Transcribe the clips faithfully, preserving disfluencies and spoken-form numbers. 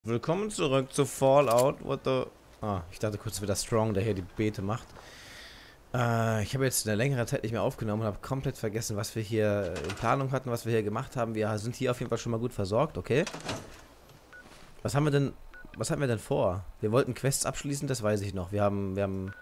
Willkommen zurück zu Fallout. What the... Ah, ich dachte kurz, wieder Strong, der hier die Beete macht. Äh, ich habe jetzt eine längere Zeit nicht mehr aufgenommen und habe komplett vergessen, was wir hier in Planung hatten, was wir hier gemacht haben. Wir sind hier auf jeden Fall schon mal gut versorgt, okay? Was haben wir denn... Was hatten wir denn vor? Wir wollten Quests abschließen, das weiß ich noch. Wir haben... Wir haben...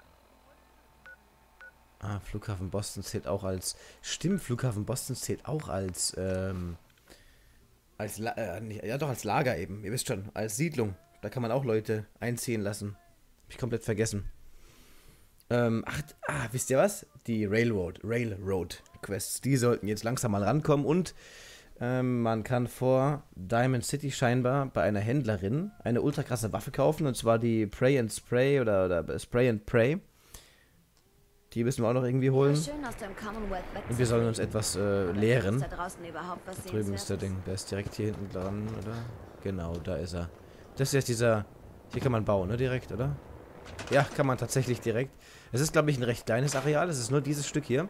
Ah, Flughafen Boston zählt auch als... Stimmt, Flughafen Boston zählt auch als... Ähm... Als La äh, nicht, ja doch, als Lager eben. Ihr wisst schon, als Siedlung. Da kann man auch Leute einziehen lassen. Hab ich komplett vergessen. Ähm, ach, ah, wisst ihr was? Die Railroad, Railroad Quests, die sollten jetzt langsam mal rankommen. Und ähm, man kann vor Diamond City scheinbar bei einer Händlerin eine ultra krasse Waffe kaufen. Und zwar die Pray and Spray oder, oder Spray and Pray. Die müssen wir auch noch irgendwie holen. Und wir sollen uns etwas äh, lehren. Da, da drüben ist der Ding. Der ist direkt hier hinten dran, oder? Genau, da ist er. Das ist jetzt dieser... Hier kann man bauen, ne? Direkt, oder? Ja, kann man tatsächlich direkt. Es ist, glaube ich, ein recht kleines Areal. Es ist nur dieses Stück hier.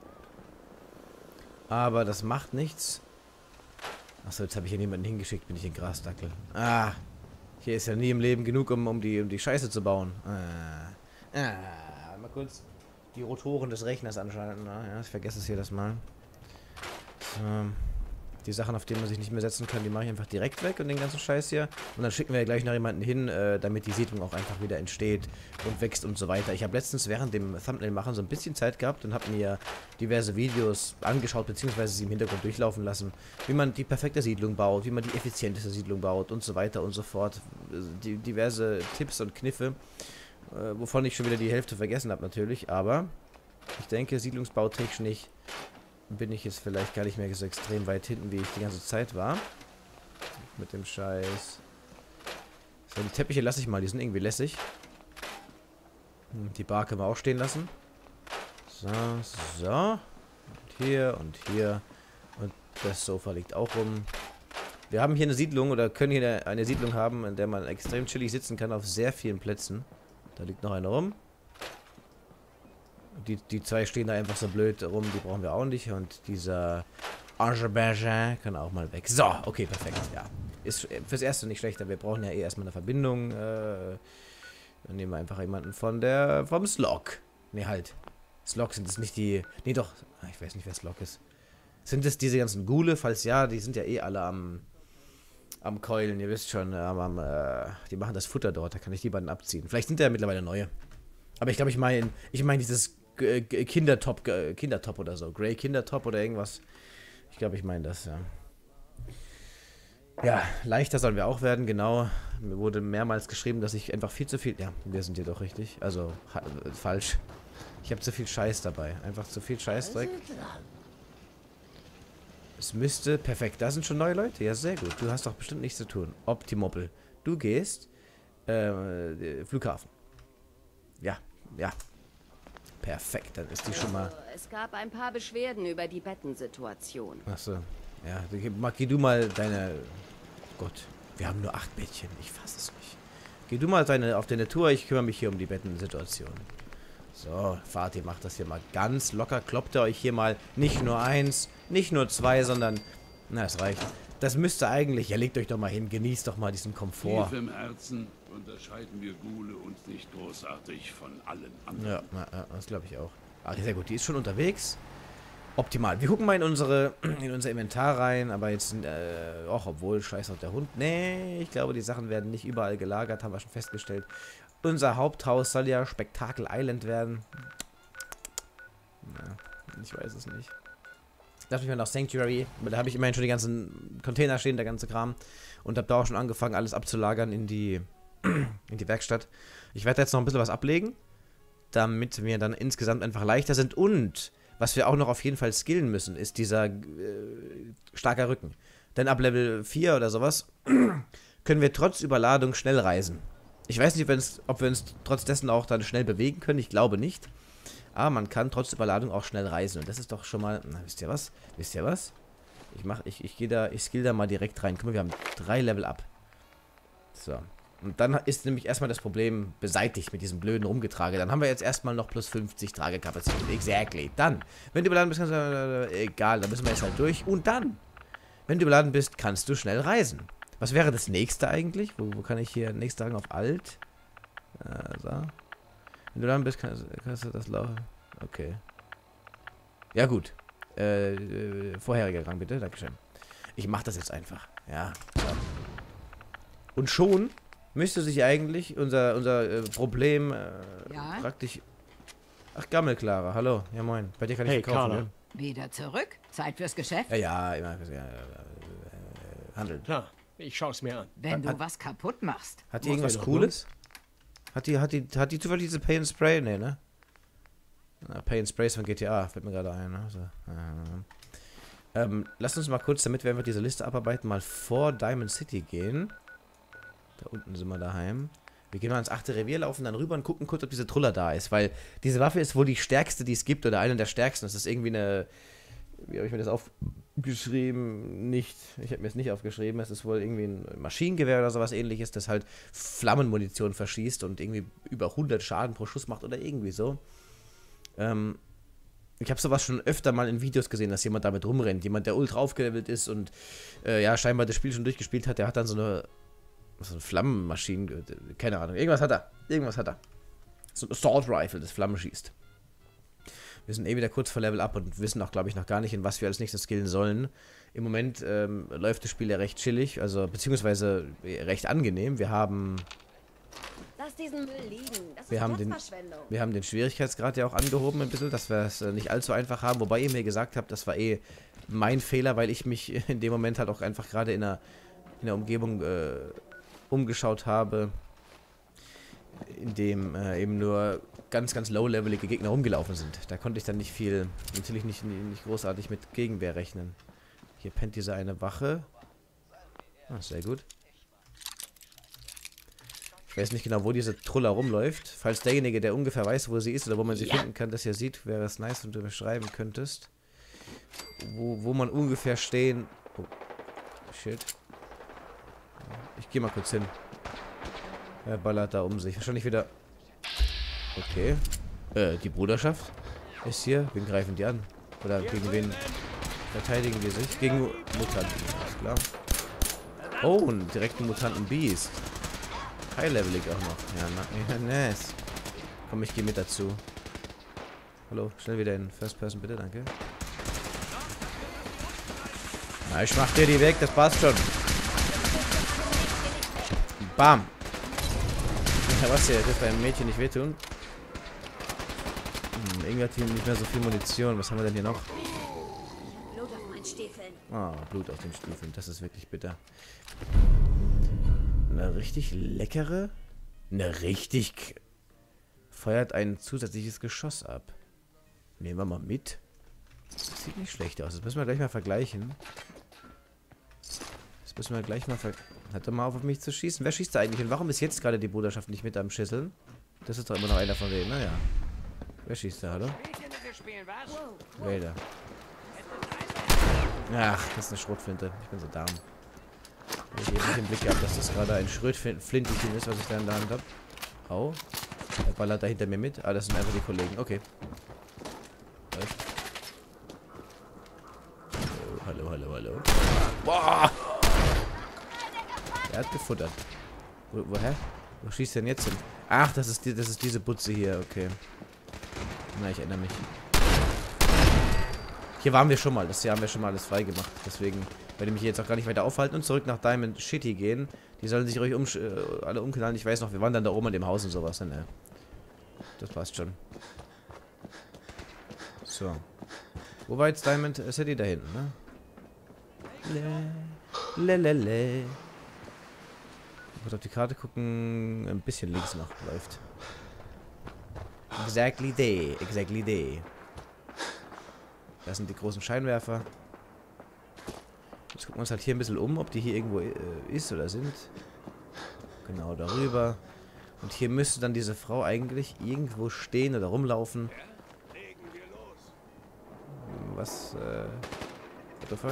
Aber das macht nichts. Achso, jetzt habe ich hier niemanden hingeschickt. Bin ich ein Grasdackel. Ah, hier ist ja nie im Leben genug, um, um, die, um die Scheiße zu bauen. Ah, ah, mal kurz... Die Rotoren des Rechners anschalten. Ja, ich vergesse es hier das mal. So. Die Sachen, auf denen man sich nicht mehr setzen kann, die mache ich einfach direkt weg und den ganzen Scheiß hier. Und dann schicken wir ja gleich noch jemanden hin, äh, damit die Siedlung auch einfach wieder entsteht und wächst und so weiter. Ich habe letztens während dem Thumbnail machen so ein bisschen Zeit gehabt und habe mir diverse Videos angeschaut, beziehungsweise sie im Hintergrund durchlaufen lassen, wie man die perfekte Siedlung baut, wie man die effizienteste Siedlung baut und so weiter und so fort. Die, diverse Tipps und Kniffe. Äh, wovon ich schon wieder die Hälfte vergessen habe natürlich, aber ich denke, siedlungsbautechnisch bin ich jetzt vielleicht gar nicht mehr so extrem weit hinten, wie ich die ganze Zeit war. Mit dem Scheiß. So, die Teppiche lasse ich mal, die sind irgendwie lässig. Die Bar können wir auch stehen lassen. So, so. Und hier und hier. Und das Sofa liegt auch rum. Wir haben hier eine Siedlung, oder können hier eine, eine Siedlung haben, in der man extrem chillig sitzen kann auf sehr vielen Plätzen. Da liegt noch einer rum. Die, die zwei stehen da einfach so blöd rum, die brauchen wir auch nicht. Und dieser Ange Bergin kann auch mal weg. So, okay, perfekt, ja. Ist fürs Erste nicht schlechter. Wir brauchen ja eh erstmal eine Verbindung. Äh, dann nehmen wir einfach jemanden von der, vom Slog. Ne, halt. Slog sind es nicht die, nee doch, ich weiß nicht, wer Slog ist. Sind es diese ganzen Ghule? Falls ja, die sind ja eh alle am... Am Keulen, ihr wisst schon, am, am, äh, die machen das Futter dort, da kann ich die beiden abziehen. Vielleicht sind da ja mittlerweile neue. Aber ich glaube, ich meine, ich meine dieses äh, Kindertop, äh, Kindertop oder so. Grey Kindertop oder irgendwas. Ich glaube, ich meine das, ja. Ja, leichter sollen wir auch werden, genau. Mir wurde mehrmals geschrieben, dass ich einfach viel zu viel... Ja, wir sind hier doch richtig. Also, äh, falsch. Ich habe zu viel Scheiß dabei. Einfach zu viel Scheißdreck. Es müsste... Perfekt, da sind schon neue Leute. Ja, sehr gut. Du hast doch bestimmt nichts zu tun. Optimoppel. Du gehst... Äh, Flughafen. Ja, ja. Perfekt, dann ist die schon mal... Es gab ein paar Beschwerden über die Bettensituation. Achso. Ja, geh du mal deine... Gott, wir haben nur acht Bettchen. Ich fasse es nicht. Geh du mal deine, auf deine Tour. Ich kümmere mich hier um die Bettensituation. So, Fatih macht das hier mal ganz locker. Kloppt ihr euch hier mal nicht nur eins, nicht nur zwei, sondern... Na, es reicht. Das müsste eigentlich... Ja, legt euch doch mal hin. Genießt doch mal diesen Komfort. Tief im Herzen unterscheiden wir Ghule uns nicht großartig von allen anderen. Ja, na, das glaube ich auch. Ach, sehr gut. Die ist schon unterwegs. Optimal. Wir gucken mal in unsere in unser Inventar rein, aber jetzt... Äh, auch obwohl, scheiß auf der Hund. Nee, ich glaube, die Sachen werden nicht überall gelagert, haben wir schon festgestellt. Unser Haupthaus soll ja Spektakel Island werden. Ja, ich weiß es nicht. Darf ich mal nach Sanctuary, da habe ich immerhin schon die ganzen Container stehen, der ganze Kram. Und habe da auch schon angefangen, alles abzulagern in die, in die Werkstatt. Ich werde jetzt noch ein bisschen was ablegen, damit wir dann insgesamt einfach leichter sind. Und was wir auch noch auf jeden Fall skillen müssen, ist dieser äh, starker Rücken. Denn ab Level vier oder sowas können wir trotz Überladung schnell reisen. Ich weiß nicht, ob wir uns trotz dessen auch dann schnell bewegen können. Ich glaube nicht. Aber man kann trotz Überladung auch schnell reisen. Und das ist doch schon mal... Na, wisst ihr was? Wisst ihr was? Ich mach, ich, ich gehe da, ich skill da mal direkt rein. Guck mal, wir haben drei Level up. So. Und dann ist nämlich erstmal das Problem beseitigt mit diesem blöden Rumgetrage. Dann haben wir jetzt erstmal noch plus fünfzig Tragekapazität. Exactly. Dann, wenn du überladen bist, kannst du... Äh, egal, dann müssen wir jetzt halt durch. Und dann, wenn du überladen bist, kannst du schnell reisen. Was wäre das nächste eigentlich? Wo, wo kann ich hier nächste Rang auf Alt? Äh, so. Wenn du dann bist, kannst, kannst du das laufen. Okay. Ja gut. Äh, äh, vorheriger Rang bitte. Dankeschön. Ich mach das jetzt einfach. Ja. So. Und schon müsste sich eigentlich unser, unser äh, Problem äh, ja? praktisch... Ach, Gammelklara, hallo. Ja, moin. Bei dir kann ich hey, verkaufen, Carla. ne? Wieder zurück? Zeit fürs Geschäft? Ja, ja, immer. Ja, ja, äh, handeln. Klar, ich schaue es mir an. Wenn hat, du was kaputt machst. Hat die irgendwas Cooles? Hat die, hat die, hat die zufällig diese Pay and Spray? Nee, ne? Na, Pay and Sprays von G T A, fällt mir gerade ein, ne? So. Äh, ähm, lasst uns mal kurz, damit wir einfach diese Liste abarbeiten, mal vor Diamond City gehen. Da unten sind wir daheim. Wir gehen mal ins achte Revier, laufen dann rüber und gucken kurz, ob diese Truller da ist, weil diese Waffe ist wohl die stärkste, die es gibt, oder eine der stärksten. Das ist irgendwie eine, wie habe ich mir das aufgeschrieben? Nicht, ich habe mir das nicht aufgeschrieben, es ist wohl irgendwie ein Maschinengewehr oder sowas ähnliches, das halt Flammenmunition verschießt und irgendwie über hundert Schaden pro Schuss macht oder irgendwie so. Ähm, ich habe sowas schon öfter mal in Videos gesehen, dass jemand damit rumrennt, jemand, der ultra aufgelevelt ist und äh, ja, scheinbar das Spiel schon durchgespielt hat, der hat dann so eine So eine Flammenmaschine, keine Ahnung. Irgendwas hat er. Irgendwas hat er. So ein Assault Rifle, das Flammen schießt. Wir sind eh wieder kurz vor Level Up und wissen auch, glaube ich, noch gar nicht, in was wir als nächstes skillen sollen. Im Moment ähm, läuft das Spiel ja recht chillig, also beziehungsweise recht angenehm. Wir haben... Lass diesen Müll liegen. Das wir ist haben den, wir haben den Schwierigkeitsgrad ja auch angehoben ein bisschen, dass wir es äh, nicht allzu einfach haben. Wobei ihr mir gesagt habt, das war eh mein Fehler, weil ich mich in dem Moment halt auch einfach gerade in der, in der Umgebung... Äh, umgeschaut habe, in dem äh, eben nur ganz, ganz low-levelige Gegner rumgelaufen sind. Da konnte ich dann nicht viel, natürlich nicht, nicht großartig mit Gegenwehr rechnen. Hier pennt diese eine Wache. Ah, sehr gut. Ich weiß nicht genau, wo diese Truller rumläuft. Falls derjenige, der ungefähr weiß, wo sie ist oder wo man sie ja. finden kann, das hier sieht, wäre es nice, wenn du beschreiben könntest. Wo, wo man ungefähr stehen... Oh, shit. Ich gehe mal kurz hin. Er ballert da um sich. Wahrscheinlich wieder... Okay. Äh, die Bruderschaft ist hier. Wen greifen die an? Oder gegen wen verteidigen die sich? Gegen Mutanten. Alles klar. Oh, einen direkten Mutanten-Beast. High-levelig auch noch. Ja, na, ja, nice. Komm, ich gehe mit dazu. Hallo, schnell wieder in First Person, bitte, danke. Na, ich mach dir die weg, das passt schon. Bam. Ja, was hier? Das beim Mädchen nicht wehtun. Hm, irgendwie hat hier nicht mehr so viel Munition. Was haben wir denn hier noch? Blut auf meinen Stiefeln. Ah, Blut auf den Stiefeln. Das ist wirklich bitter. Eine richtig leckere. Eine richtig... Feuert ein zusätzliches Geschoss ab. Nehmen wir mal mit. Das sieht nicht schlecht aus. Das müssen wir gleich mal vergleichen. Das müssen wir gleich mal vergleichen. Hört doch mal auf, auf mich zu schießen. Wer schießt da eigentlich? Und warum ist jetzt gerade die Bruderschaft nicht mit am Schüsseln? Das ist doch immer noch einer von denen. Naja. Wer schießt da, hallo? Vader. Ach, das ist eine Schrotflinte. Ich bin so down. Ich habe nicht im Blick gehabt, dass das gerade ein Schrotflintelchen ist, was ich da in der Hand habe. Au. Der ballert da hinter mir mit. Ah, das sind einfach die Kollegen. Okay. Oh, hallo, hallo, hallo. Boah! Er hat gefuttert. Wo, woher? Wo schießt er denn jetzt hin? Ach, das ist, die, das ist diese Butze hier. Okay. Na, ich erinnere mich. Hier waren wir schon mal. Das hier haben wir schon mal alles freigemacht. Deswegen werde ich mich jetzt auch gar nicht weiter aufhalten und zurück nach Diamond City gehen. Die sollen sich ruhig um, äh, alle umknallen. Ich weiß noch, wir waren dann da oben an dem Haus und sowas. Ne? Das passt schon. So. Wo war jetzt Diamond City? Da hinten, ne? Lelele. Ich muss auf die Karte gucken. Ein bisschen links noch läuft. Exactly there. Exactly there. Das sind die großen Scheinwerfer. Jetzt gucken wir uns halt hier ein bisschen um, ob die hier irgendwo äh, ist oder sind. Genau, darüber. Und hier müsste dann diese Frau eigentlich irgendwo stehen oder rumlaufen. Was, äh... What the fuck?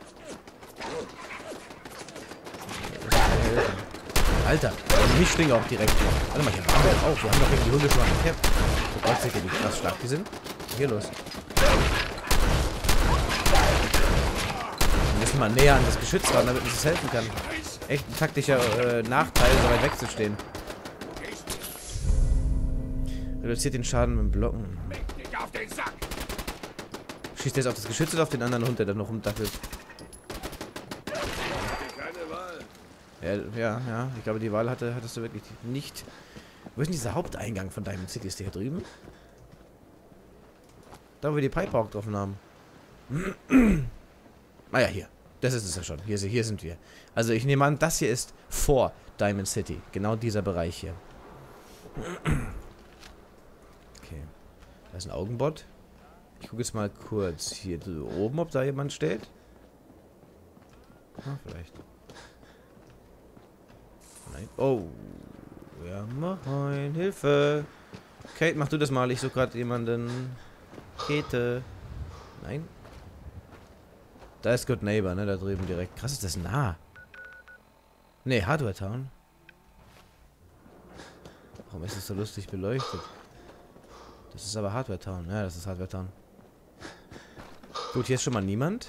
Alter, mich springen auch direkt. Warte mal, hier waren wir auch. Wir haben doch irgendwie die Hunde schon mal gekämpft. Oh Gott, seht ihr, wie krass stark die sind? Was ist hier los? Wir müssen mal näher an das Geschütz ran, damit uns das helfen kann. echt ein taktischer äh, Nachteil, so weit wegzustehen. Reduziert den Schaden mit dem Blocken. Schießt jetzt auf das Geschütz oder auf den anderen Hund, der da noch rumdackelt? Ja, ja, ja, ich glaube, die Wahl hatte, hattest du wirklich nicht. Wo ist denn dieser Haupteingang von Diamond City? Ist der hier drüben? Da, wo wir die Pipe auch getroffen haben. Ah ja, hier. Das ist es ja schon. Hier, hier sind wir. Also ich nehme an, das hier ist vor Diamond City. Genau dieser Bereich hier. Okay. Da ist ein Augenbot. Ich gucke jetzt mal kurz hier oben, ob da jemand steht. Ah, vielleicht. Nein. Oh. Ja, moin. Hilfe. Kate, mach du das mal. Ich suche gerade jemanden. Kate. Nein. Da ist Good Neighbor, ne? Da drüben direkt. Krass, ist das nah. Ne, Hardware Town. Warum ist das so lustig beleuchtet? Das ist aber Hardware Town. Ja, das ist Hardware Town. Gut, hier ist schon mal niemand.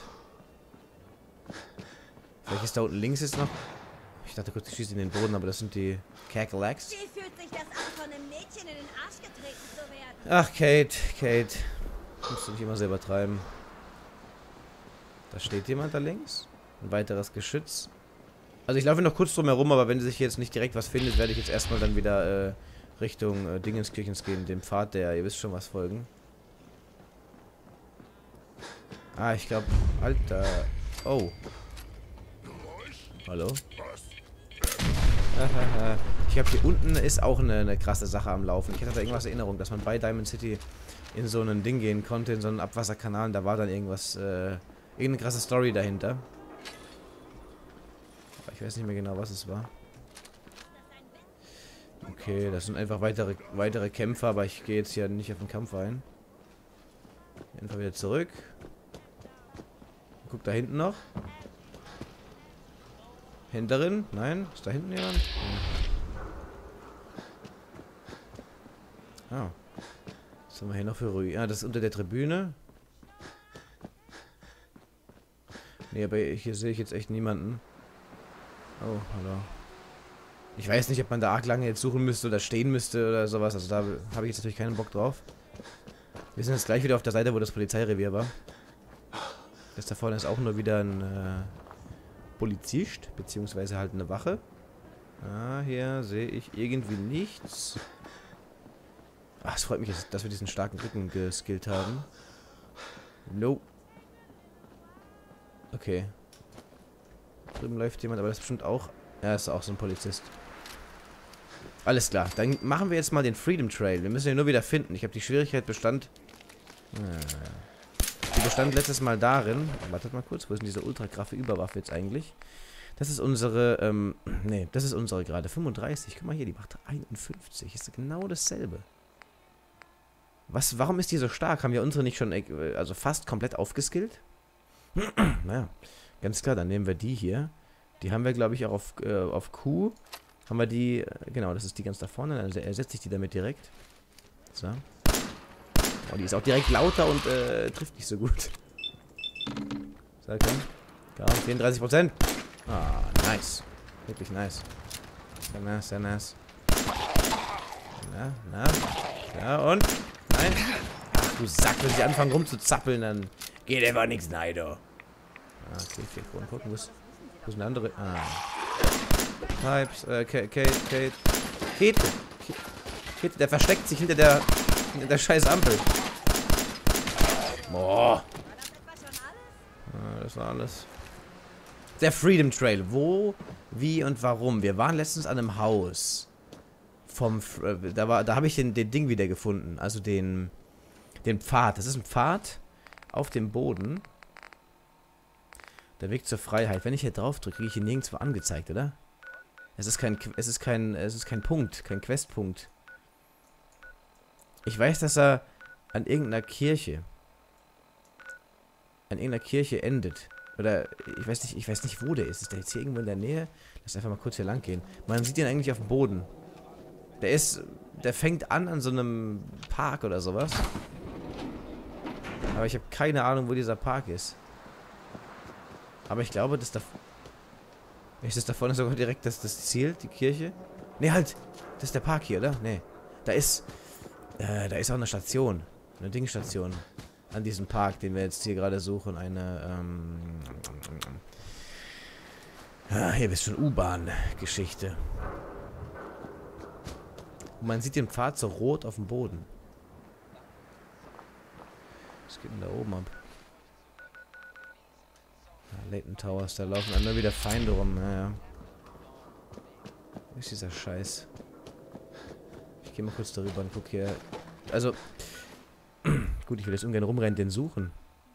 Vielleicht ist da unten links jetzt noch. Ich dachte kurz, ich schieße in den Boden, aber das sind die Cackalax. Wie fühlt sich das an, von einem Mädchen in den Arsch getreten zu werden? Ach, Kate, Kate. Musst du nicht immer selber treiben. Da steht jemand da links. Ein weiteres Geschütz. Also ich laufe noch kurz drum herum, aber wenn sich jetzt nicht direkt was findet, werde ich jetzt erstmal dann wieder äh, Richtung äh, Dingenskirchens gehen. Dem Pfad, der, ihr wisst schon was, folgen. Ah, ich glaube, Alter. Oh. Hallo? Ich glaube, hier unten ist auch eine, eine krasse Sache am Laufen. Ich hatte da irgendwas Erinnerung, dass man bei Diamond City in so ein Ding gehen konnte, in so einen Abwasserkanal. Und da war dann irgendwas, äh, irgendeine krasse Story dahinter. Aber ich weiß nicht mehr genau, was es war. Okay, das sind einfach weitere, weitere Kämpfer, aber ich gehe jetzt hier nicht auf den Kampf ein. Einfach wieder zurück. Guck da hinten noch. Hinterin? Nein? Ist da hinten jemand? Ah. Was haben wir hier noch für Ruinen? Ah, das ist unter der Tribüne. Nee, aber hier sehe ich jetzt echt niemanden. Oh, hallo. Ich weiß nicht, ob man da arg lange jetzt suchen müsste oder stehen müsste oder sowas. Also da habe ich jetzt natürlich keinen Bock drauf. Wir sind jetzt gleich wieder auf der Seite, wo das Polizeirevier war. Das da vorne ist auch nur wieder ein äh, Polizist, beziehungsweise halt eine Wache. Ah, hier sehe ich irgendwie nichts. Ach, es freut mich, dass wir diesen starken Rücken geskillt haben. No. Okay. Drüben läuft jemand, aber das ist bestimmt auch... Ja, ist auch so ein Polizist. Alles klar, dann machen wir jetzt mal den Freedom Trail. Wir müssen ihn nur wieder finden. Ich habe die Schwierigkeit bestand... Die bestand letztes Mal darin... Wartet mal kurz, wo ist denn diese ultra graffe Überwaffe jetzt eigentlich? Das ist unsere... Ähm, nee, das ist unsere gerade. fünfunddreißig. Guck mal hier, die macht einundfünfzig. Ist genau dasselbe. Was, warum ist die so stark? Haben wir unsere nicht schon also fast komplett aufgeskillt? Naja, ganz klar, dann nehmen wir die hier. Die haben wir, glaube ich, auch auf, äh, auf Q. Haben wir die, äh, genau, das ist die ganz da vorne. Also ersetze ich die damit direkt. So. Oh, die ist auch direkt lauter und äh, trifft nicht so gut. So, komm. Komm, vierunddreißig Prozent. Ah, nice. Wirklich nice. Sehr nice, sehr nice. Na, na. Ja, und? Nein. Ach, du Sack, wenn sie anfangen rumzuzappeln, dann geht einfach nichts rein, du. Ah, okay, vier Kronen. Gucken, wo ist, wo ist eine andere? Ah. Pipes, äh, Kate, Kate, Kate. Kate. Kate, der versteckt sich hinter der, hinter der scheiß Ampel. Boah. Ah, das war alles. Der Freedom Trail. Wo, wie und warum? Wir waren letztens an einem Haus. Vom, äh, da war, da habe ich den, den Ding wieder gefunden. Also den, den Pfad. Das ist ein Pfad auf dem Boden. Der Weg zur Freiheit. Wenn ich hier drauf drücke, kriege ich hier nirgendwo angezeigt, oder? Es ist kein, es ist kein, es ist kein Punkt, kein Questpunkt. Ich weiß, dass er an irgendeiner Kirche, an irgendeiner Kirche endet. Oder ich weiß nicht, ich weiß nicht, wo der ist. Ist der jetzt hier irgendwo in der Nähe? Lass einfach mal kurz hier lang gehen. Man sieht ihn eigentlich auf dem Boden. Der ist, der fängt an an so einem Park oder sowas. Aber ich habe keine Ahnung, wo dieser Park ist. Aber ich glaube, dass da... Ist das da vorne sogar direkt das, das Ziel, die Kirche? Ne, halt! Das ist der Park hier, oder? Ne. Da ist... Äh, da ist auch eine Station. Eine Dingstation. An diesem Park, den wir jetzt hier gerade suchen. Eine, ähm... Ah, hier bist schon U-Bahn-Geschichte. Und man sieht den Pfad so rot auf dem Boden. Was geht denn da oben ab? Ja, Leighton Towers, da laufen immer wieder Feinde rum. Ja, ja. Wo ist dieser Scheiß? Ich gehe mal kurz darüber und gucke hier. Also, gut, ich will jetzt ungern rumrennen, den suchen.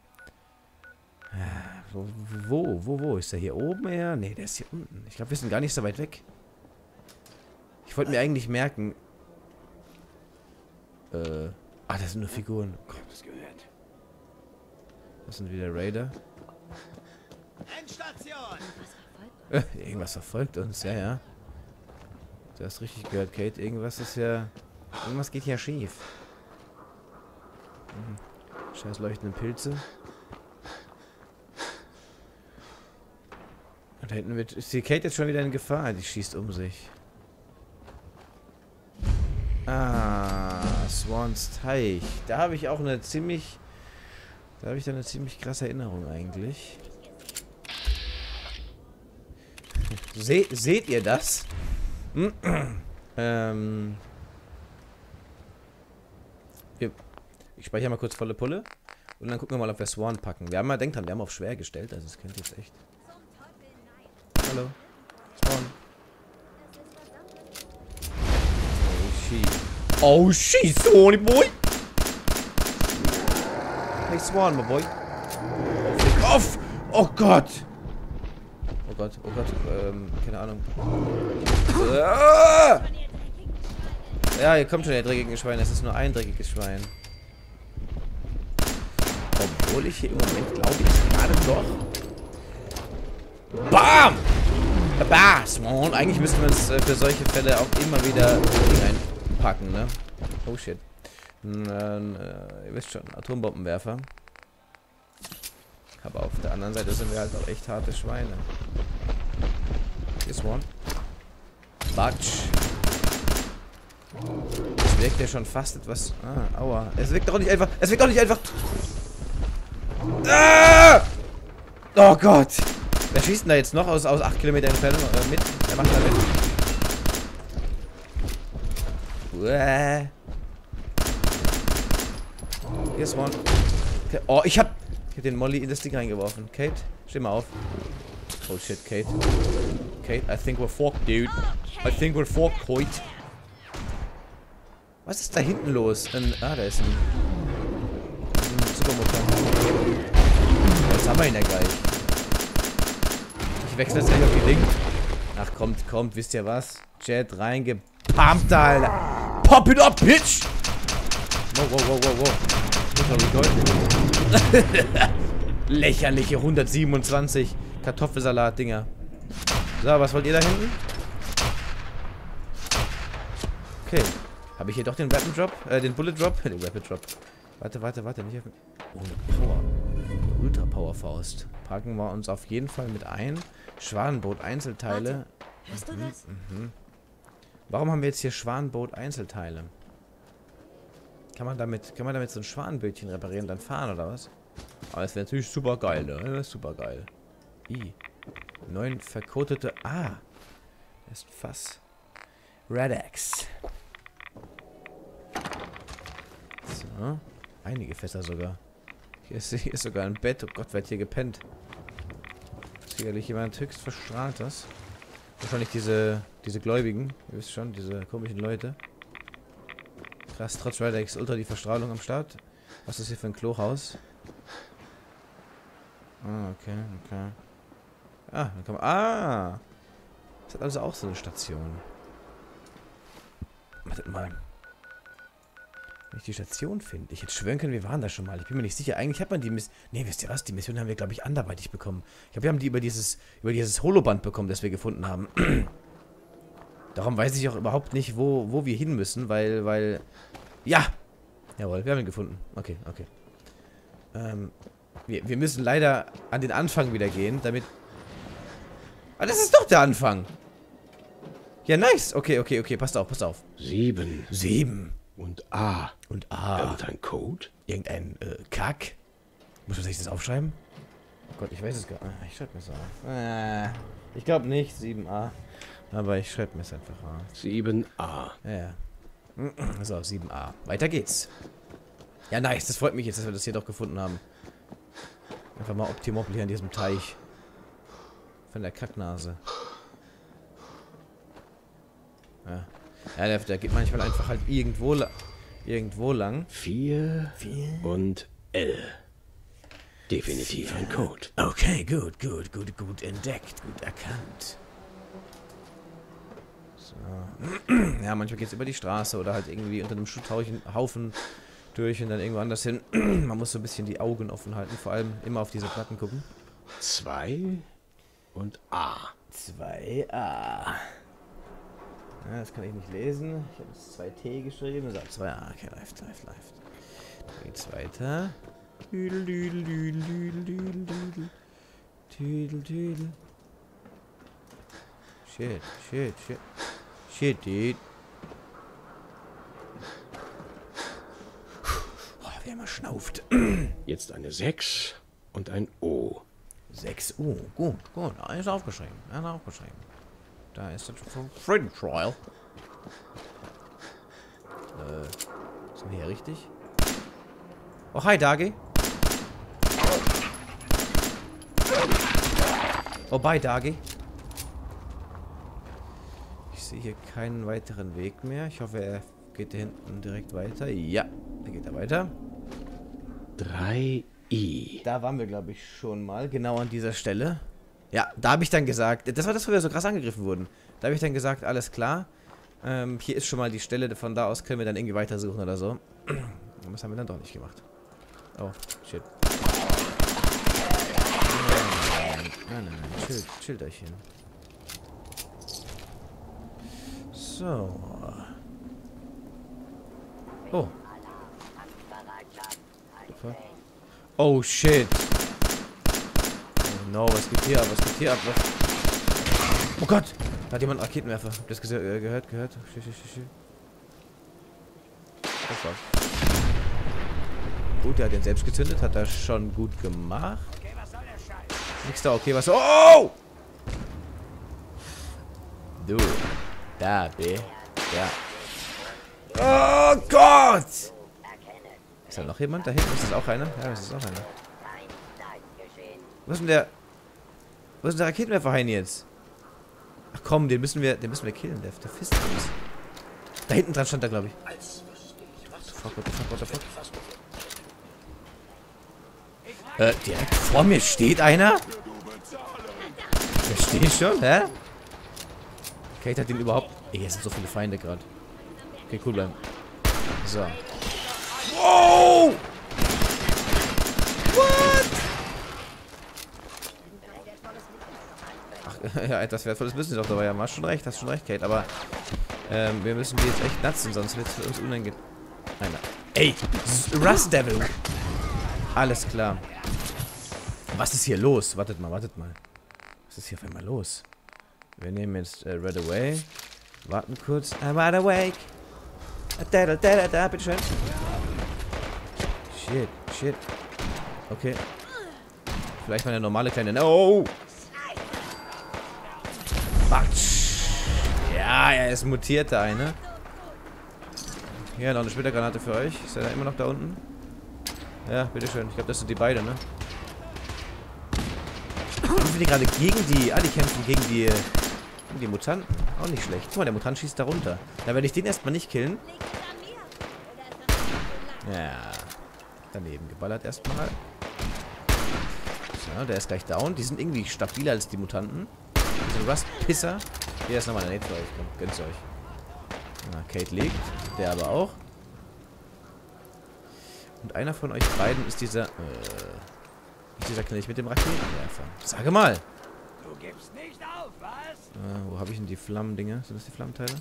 Wo, wo, wo, wo? Ist der hier oben eher? Ne, der ist hier unten. Ich glaube, wir sind gar nicht so weit weg. Ich wollte mir eigentlich merken. Äh. Ah, das sind nur Figuren. Oh Gott, das gehört. Das sind wieder Raider. Endstation! Äh, irgendwas verfolgt uns, ja, ja. Du hast richtig gehört, Kate. Irgendwas ist ja. Irgendwas geht ja schief. Mhm. Scheiß leuchtende Pilze. Und da hinten wird. Ist die Kate jetzt schon wieder in Gefahr? Die schießt um sich. Ah, Swans Teich. Da habe ich auch eine ziemlich. Da habe ich dann eine ziemlich krasse Erinnerung eigentlich. Se seht ihr das? ähm. Wir, ich speichere mal kurz volle Pulle. Und dann gucken wir mal, ob wir Swan packen. Wir haben mal, denkt dran, wir haben auf schwer gestellt. Also, das könnte jetzt echt. Hallo. Swan. Oh, shit. Oh, shit, Swanny boy. Hey, Swan, my boy. Flick off! Oh Gott! Oh Gott, oh Gott, ähm, keine Ahnung. Ah! Ja, hier kommt schon der dreckige Schwein. Es ist nur ein dreckiges Schwein. Obwohl ich hier im Moment, glaube ich, gerade doch. BAM! Bass, man. Eigentlich müssten wir uns äh, für solche Fälle auch immer wieder einpacken, ne? Oh shit. N äh, ihr wisst schon, Atombombenwerfer. Aber auf der anderen Seite sind wir halt auch echt harte Schweine. Hier ist one. Batsch. Es wirkt ja schon fast etwas. Ah, aua. Es wirkt doch nicht einfach. Es wirkt doch nicht einfach. Ah! Oh Gott. Wer schießt denn da jetzt noch aus, aus acht Kilometer Entfernung äh, mit? Wer macht da mit? Uäh. Hier ist one. Okay. Oh, ich hab. Ich hab den Molly in das Ding reingeworfen. Kate, steh mal auf. Oh shit, Kate. Kate, I think we're fucked, dude. I think we're fucked, Kate. Was ist da hinten los? Ein, ah, da ist ein, ein Supermotor. Jetzt haben wir ihn ja gleich. Ich wechsle jetzt gleich auf die Ding. Ach, kommt, kommt, wisst ihr was? Jet reingepumpt, Alter. Pop it up, bitch! Wow, wow, wow, wow, wow. Lächerliche hundertsiebenundzwanzig Kartoffelsalat-Dinger. So, was wollt ihr da hinten? Okay. Habe ich hier doch den Weapon Drop? Äh, den Bullet Drop? Den Weapon Drop. Warte, warte, warte. Nicht auf... Oh, eine Power. Eine Ultra Power Faust. Packen wir uns auf jeden Fall mit ein. Schwanenboot-Einzelteile. Warte. Hörst du das? Mhm. Warum haben wir jetzt hier Schwanenboot-Einzelteile? Kann man damit, kann man damit so ein Schwanenbötchen reparieren, dann fahren oder was? Aber das wäre natürlich super geil, ne? Das ist super geil. I. Neun verkotete. Ah. Das ist Fass. Redex. So. Einige Fässer sogar. Hier ist, hier ist sogar ein Bett. Oh Gott, wer hat hier gepennt? Sicherlich jemand höchst Verstrahltes. Wahrscheinlich diese, diese Gläubigen. Ihr wisst schon, diese komischen Leute. Krass, trotz Redex Ultra die Verstrahlung am Start. Was ist hier für ein Klohaus? Ah, okay, okay. Ah, dann kann man. Ah! Das hat also auch so eine Station. Wartet mal. Wenn ich die Station finde. Ich hätte schwören können, wir waren da schon mal. Ich bin mir nicht sicher. Eigentlich hat man die Mission. Ne, wisst ihr was? Die Mission haben wir, glaube ich, anderweitig bekommen. Ich glaube, wir haben die über dieses, über dieses Holoband bekommen, das wir gefunden haben. Darum weiß ich auch überhaupt nicht, wo, wo wir hin müssen, weil, weil... Ja! Jawohl, wir haben ihn gefunden. Okay, okay. Ähm, wir, wir müssen leider an den Anfang wieder gehen, damit... Ah, das ist doch der Anfang. Ja, nice. Okay, okay, okay. Passt auf, passt auf. Sieben. Sieben. Und A. Und A. Irgendein Code? Irgendein äh, Kack. Muss man sich das aufschreiben? Oh Gott, ich weiß es gar nicht. Ah, ich schreibe mir es auf. Äh, ich glaube nicht. sieben A. Aber ich schreibe mir es einfach auf. sieben A. Ja, ja. So, sieben A. Weiter geht's. Ja, nice. Das freut mich jetzt, dass wir das hier doch gefunden haben. Einfach mal Optimoppel hier in diesem Teich. Von der Kacknase. Ja. Ja, der, der geht manchmal einfach halt irgendwo, la irgendwo lang. Vier. Vier. Und L. Definitiv Vier. ein Code. Okay, gut, gut, gut, gut entdeckt, gut erkannt. So. Ja, manchmal geht's über die Straße oder halt irgendwie unter einem Schutthaufen durch und dann irgendwo anders hin. Man muss so ein bisschen die Augen offen halten, vor allem immer auf diese Platten gucken. Zwei. Und A. zwei A. Ja, das kann ich nicht lesen. Ich habe jetzt zwei T geschrieben. So, zwei A. Okay, läuft, läuft, läuft. Da geht's weiter. Düdel, düdel, düdel, düdel, düdel, düdel. Düdel, düdel. Shit, shit, shit. Shit, dude. Oh, wer mal schnauft. Jetzt eine sechs und ein O. sechs U. Gut, gut. Da ist aufgeschrieben. Ja, ist aufgeschrieben. Da ist das vom Freedom Trial. Äh, sind wir hier richtig? Oh, hi, Dagi. Oh, bye, Dagi. Ich sehe hier keinen weiteren Weg mehr. Ich hoffe, er geht da hinten direkt weiter. Ja, da geht er weiter. drei I. Da waren wir, glaube ich, schon mal. Genau an dieser Stelle. Ja, da habe ich dann gesagt, das war das, wo wir so krass angegriffen wurden. Da habe ich dann gesagt, alles klar. Ähm, hier ist schon mal die Stelle, von da aus können wir dann irgendwie weitersuchen oder so. Und das haben wir dann doch nicht gemacht. Oh, shit. Nein, nein, nein, nein. Chillt, chillt euch hin. So. Oh. Oh, shit. Oh no, was geht hier ab? Was geht hier ab? Was? Oh Gott! Da hat jemand einen Raketenwerfer. Habt ihr das äh, gehört? Gehört? Shit, shit, shit, shit. Das war's. Gut, der hat den selbst gezündet. Hat er schon gut gemacht. Nix da, okay, was? Oh! Du. Da, B. Ja. Oh Gott! Ist da noch jemand? Da hinten ist das auch einer? Ja, das ist auch einer. Wo ist denn der... Wo ist denn der Raketenwerfer Hein jetzt? Ach komm, den müssen wir... Den müssen wir killen, der, der fisst uns. Da hinten dran stand er, glaube ich. What the fuck, what the fuck, what the fuck? Äh, direkt vor mir steht einer? Versteh ich schon, hä? Kate hat den überhaupt... Ey, hier sind so viele Feinde gerade. Okay, cool bleiben. So. Wow! What? Ach, ja, etwas Wertvolles müssen sie doch dabei haben. Hast schon recht, hast schon recht, Kate. Aber ähm, wir müssen die jetzt echt natzen, sonst wird es für uns unangenehm. Nein, nein. Ey! Rust Devil! Alles klar. Was ist hier los? Wartet mal, wartet mal. Was ist hier auf einmal los? Wir nehmen jetzt äh, Red Away. Warten kurz. I'm wide awake. Da, da, da, da, bitteschön. Shit, shit. Okay. Vielleicht mal eine normale kleine... Oh! Batsch. Ja, er ist mutiert, der eine. Hier, noch eine Splittergranate für euch. Ist er immer noch da unten? Ja, bitteschön. Ich glaube, das sind die beiden, ne? Kämpfen die gerade gegen die... Ah, die kämpfen gegen die... Gegen die Mutanten. Auch nicht schlecht. Guck mal, der Mutant schießt da runter. Da werde ich den erstmal nicht killen. Ja. Daneben geballert erstmal. So, der ist gleich down. Die sind irgendwie stabiler als die Mutanten. Diese Rust-Pisser. Hier ist nochmal eine Nate für euch. Komm, gönnt's euch. Na, Kate liegt. Der aber auch. Und einer von euch beiden ist dieser... Äh, ist dieser Knilch mit dem Raketenwerfer. Sage mal! Du gibst nicht auf, was? Äh, wo habe ich denn die Flammendinger? Sind das die Flammenteile?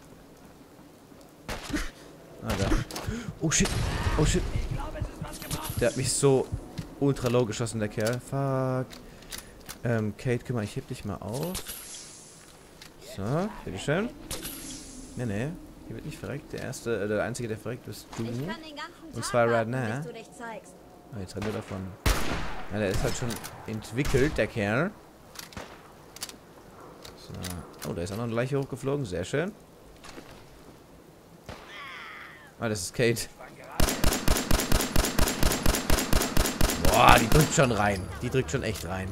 Ah, da. Oh shit! Oh shit! Der hat mich so ultra low geschossen, der Kerl. Fuck. Ähm, Kate, guck mal, ich heb dich mal auf. So, bitteschön. Nee, nee. Hier wird nicht verreckt. Der erste, äh, der einzige, der verreckt, bist du. Ich kann den ganzen Und Tag zwar warten, Radna. bis du dich zeigst. Oh, jetzt rennt er davon. Ja, der ist halt schon entwickelt, der Kerl. So. Oh, da ist auch noch eine Leiche hochgeflogen. Sehr schön. Ah, das ist Kate. Boah, die drückt schon rein. Die drückt schon echt rein.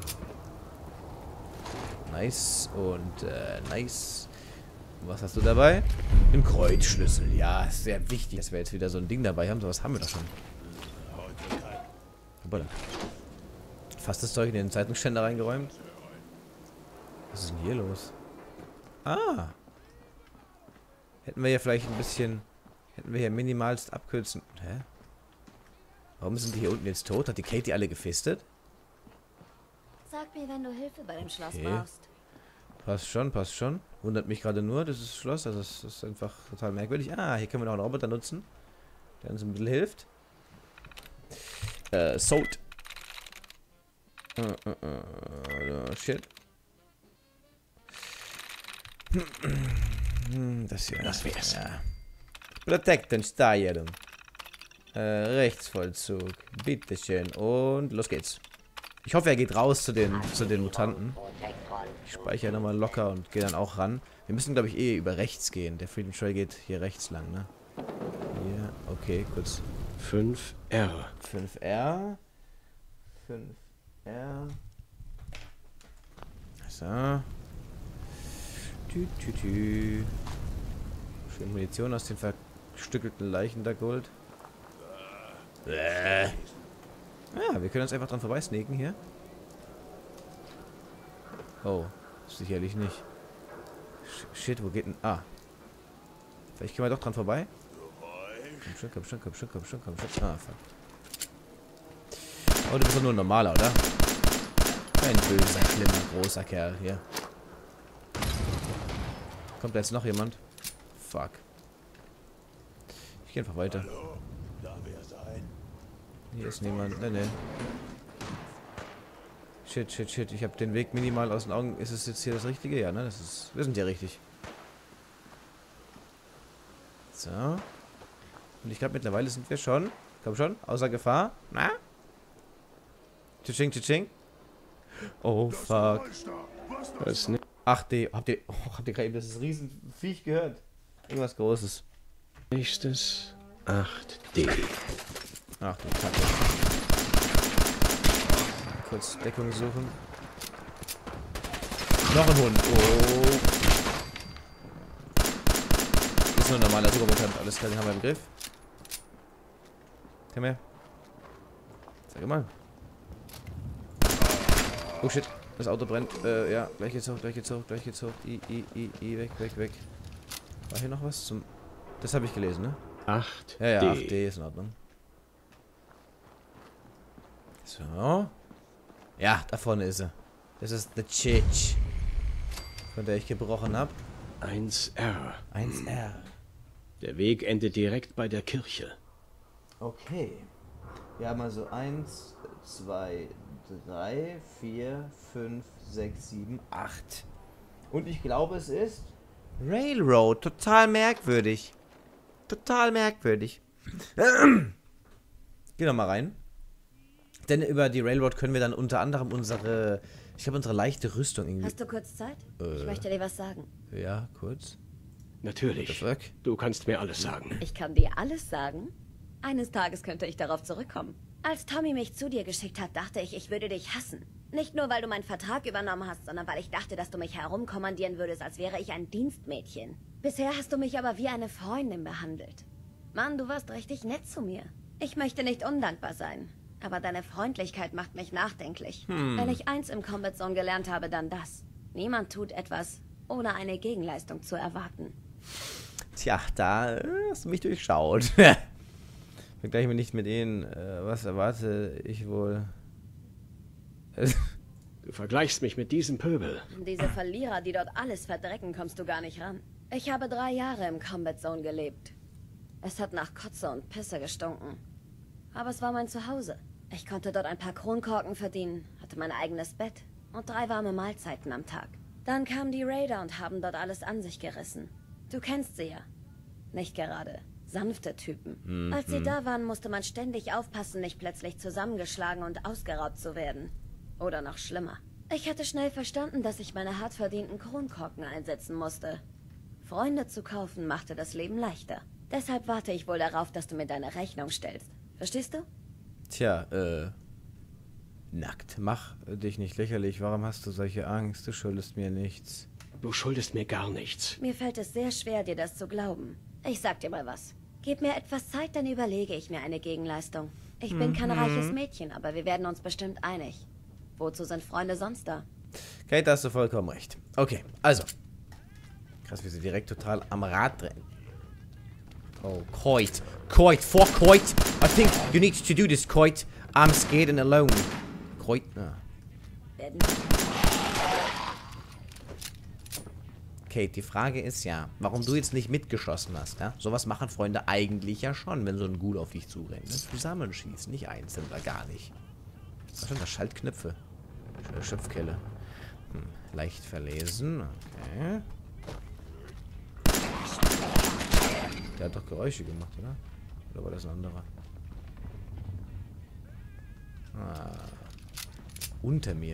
Nice und äh, nice. Was hast du dabei? Ein Kreuzschlüssel. Ja, sehr wichtig, dass wir jetzt wieder so ein Ding dabei haben. So was haben wir doch schon. Hoppala. Fast das Zeug in den Zeitungsständer reingeräumt. Was ist denn hier los? Ah. Hätten wir hier vielleicht ein bisschen... Hätten wir hier minimalst abkürzen... Hä? Warum sind die hier unten jetzt tot? Hat die Kate die alle gefistet? Sag mir, wenn du Hilfe bei dem Schloss Okay. brauchst. Passt schon, passt schon. Wundert mich gerade nur, das ist Schloss. Also das ist einfach total merkwürdig. Ah, hier können wir noch einen Roboter nutzen, der uns ein bisschen hilft. Äh, Salt. Uh, uh, uh, shit. Das hier. Das wär's. Ja. Protect and Steuerung. Äh, Rechtsvollzug. Bitteschön. Und los geht's. Ich hoffe, er geht raus zu den, zu den Mutanten. Ich speichere nochmal locker und gehe dann auch ran. Wir müssen, glaube ich, eh über rechts gehen. Der Freedom Trail geht hier rechts lang, ne? Hier, okay, kurz. fünf R. fünf R. fünf R. So. Tü, tü, tü. Schön Munition aus den verstückelten Leichen da geholt. Äh. Ja, wir können uns einfach dran vorbeisneaken hier. Oh, sicherlich nicht. Shit, wo geht denn... Ah. Vielleicht können wir doch dran vorbei. Komm schon, komm schon, komm schon, komm schon, komm schon. Ah, fuck. Oh, du bist doch nur ein normaler, oder? Ein böser, schlimmer, großer Kerl hier. Kommt da jetzt noch jemand? Fuck. Ich gehe einfach weiter. Hier ist niemand. Ne, ne. Shit, shit, shit. Ich habe den Weg minimal aus den Augen. Ist es jetzt hier das Richtige? Ja, ne? Das ist. Wir sind ja richtig. So. Und ich glaube, mittlerweile sind wir schon. Komm schon. Außer Gefahr. Na? Tsching, tsching. Oh, fuck. Was nicht? Ach, D. Habt ihr. Oh, habt ihr gerade eben das Riesenviech gehört? Irgendwas Großes. Nächstes acht D. Ach du Kacke. Kurz Deckung suchen. Noch ein Hund. Oh. Ist nur ein normaler Supermutant. Alles klar, den haben wir im Griff. Komm her. Sag mal. Oh shit. Das Auto brennt. Äh, ja. Gleich geht's hoch, gleich geht's hoch, gleich geht's hoch. I, I, I, I. Weg, weg, weg. War hier noch was zum... Das habe ich gelesen, ne? acht D. Ja, ja, acht D ist in Ordnung. So. Ja, da vorne ist er. Das ist The Chich. Von der ich gebrochen habe. eins R. eins R. Der Weg endet direkt bei der Kirche. Okay. Wir haben also eins, zwei, drei, vier, fünf, sechs, sieben, acht. Und ich glaube, es ist Railroad. Total merkwürdig. Total merkwürdig. Geh doch mal rein. Denn über die Railroad können wir dann unter anderem unsere, ich glaube, unsere leichte Rüstung irgendwie... Hast du kurz Zeit? Äh. Ich möchte dir was sagen. Ja, kurz. Natürlich. What the fuck? Du kannst mir alles sagen. Ich kann dir alles sagen. Eines Tages könnte ich darauf zurückkommen. Als Tommy mich zu dir geschickt hat, dachte ich, ich würde dich hassen. Nicht nur, weil du meinen Vertrag übernommen hast, sondern weil ich dachte, dass du mich herumkommandieren würdest, als wäre ich ein Dienstmädchen. Bisher hast du mich aber wie eine Freundin behandelt. Mann, du warst richtig nett zu mir. Ich möchte nicht undankbar sein, aber deine Freundlichkeit macht mich nachdenklich. Hm. Wenn ich eins im Combat Zone gelernt habe, dann das. Niemand tut etwas, ohne eine Gegenleistung zu erwarten. Tja, da äh, hast du mich durchschaut. Vergleichen wir nicht mit ihnen. Äh, was erwarte ich wohl? Du vergleichst mich mit diesem Pöbel. Diese Verlierer, die dort alles verdrecken, kommst du gar nicht ran. Ich habe drei Jahre im Combat Zone gelebt. Es hat nach Kotze und Pisse gestunken. Aber es war mein Zuhause. Ich konnte dort ein paar Kronkorken verdienen, hatte mein eigenes Bett. und drei warme Mahlzeiten am Tag. Dann kamen die Raider und haben dort alles an sich gerissen. Du kennst sie ja. Nicht gerade sanfte Typen. Mhm. Als sie da waren, musste man ständig aufpassen, nicht plötzlich zusammengeschlagen und ausgeraubt zu werden. Oder noch schlimmer. Ich hatte schnell verstanden, dass ich meine hart verdienten Kronkorken einsetzen musste. Freunde zu kaufen machte das Leben leichter. Deshalb warte ich wohl darauf, dass du mir deine Rechnung stellst. Verstehst du? Tja, äh... Nackt. Mach dich nicht lächerlich. Warum hast du solche Angst? Du schuldest mir nichts. Du schuldest mir gar nichts. Mir fällt es sehr schwer, dir das zu glauben. Ich sag dir mal was. Gib mir etwas Zeit, dann überlege ich mir eine Gegenleistung. Ich bin kein reiches Mädchen, aber wir werden uns bestimmt einig. Wozu sind Freunde sonst da? Kate, da hast du vollkommen recht. Okay, also. Krass, wie sie direkt total am Rad drehen. Oh, Coit. Coit, for Coit. I think you need to do this, Coit. I'm scared and alone. Coit. Ah. Werden Kate, die Frage ist ja, warum du jetzt nicht mitgeschossen hast, ja? Sowas machen Freunde eigentlich ja schon, wenn so ein Ghoul auf dich zurennt. Ne? Zusammenschießen, nicht einzeln oder gar nicht. Was sind das? Schaltknöpfe. Schöne Schöpfkelle. Hm, leicht verlesen. Okay. Der hat doch Geräusche gemacht, oder? Oder war das ein anderer? Ah. Unter mir.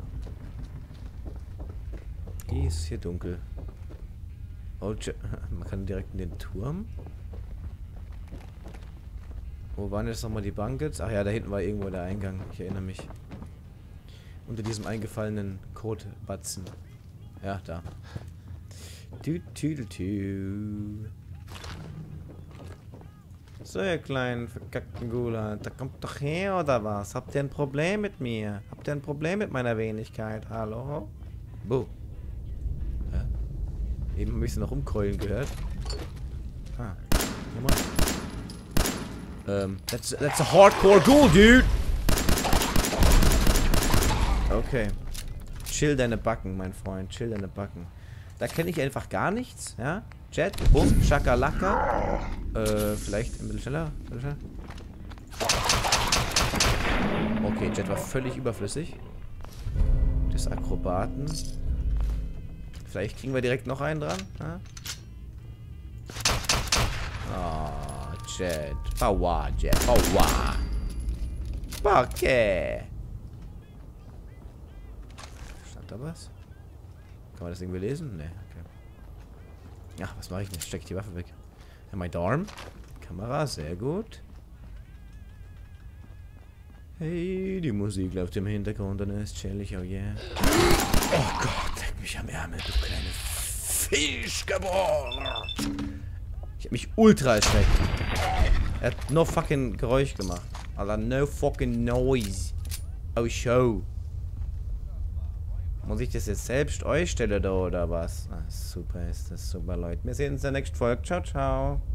Ist hier dunkel. Oh, man kann direkt in den Turm. Wo waren jetzt nochmal die Bunkets? Ach ja, da hinten war irgendwo der Eingang. Ich erinnere mich. Unter diesem eingefallenen Kotbatzen. Ja, da. Du, tu, du, tu. So, ihr kleinen verkackten Gula. Da kommt doch her, oder was? Habt ihr ein Problem mit mir? Habt ihr ein Problem mit meiner Wenigkeit? Hallo? Buh. Ja. Eben habe ich sie noch rumkeulen gehört. Ah. Nochmal. Ähm, that's, that's a hardcore Ghoul, dude! Okay. Chill deine Backen, mein Freund. Chill deine Backen. Da kenne ich einfach gar nichts, ja? Jet, Bumm, Schakalaka. Äh, vielleicht ein bisschen schneller. Ein bisschen schneller. Okay, Jet war völlig überflüssig. Des Akrobaten. Vielleicht kriegen wir direkt noch einen dran. Ja? Oh, Jet. Power, Jet. Power. Okay. Stand da was? Kann man das irgendwie lesen? Ne, okay. Ach, was mache ich denn? Steck ich die Waffe weg. Ja, mein Arm. Kamera, sehr gut. Hey, die Musik läuft im Hintergrund und ist chillig, oh yeah. Oh Gott, leck mich am Ärmel, du kleine Fischgeboren. Ich hab mich ultra erschreckt. Er hat no fucking Geräusch gemacht. Alter, no fucking noise. Oh, show. Muss ich das jetzt selbst euch stellen da oder was? Ah, super ist das, super Leute. Wir sehen uns in der nächsten Folge. Ciao, ciao.